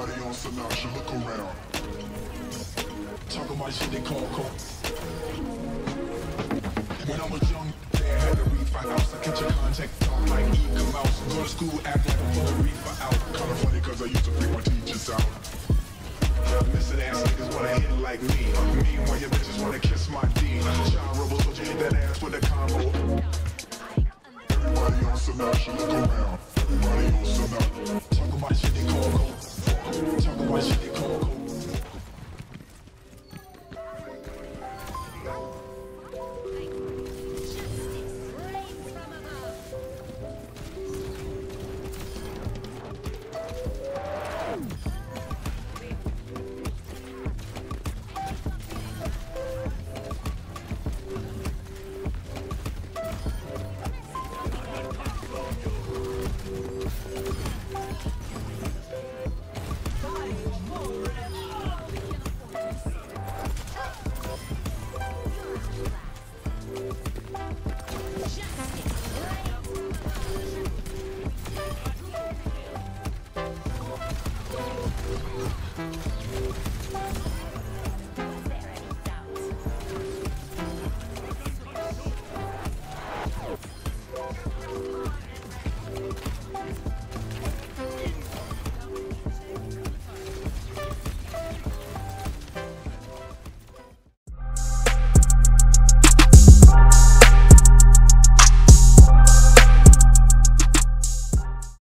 Everybody on Sinatra, look around. Talk about shit they call coke. When I was young, dad had to reef my house. I catch a contact, talk like eat a mouse. Go to school, act like I'm full of reefer out. Kinda funny cause I used to freak my teachers out. Missing ass niggas wanna hit like me. Meanwhile your bitches wanna kiss my D. Child rebel, so you hit that ass with a combo. Everybody on Sinatra, look around. Everybody on Sinatra. Talk about shit they call coke. Talk about shit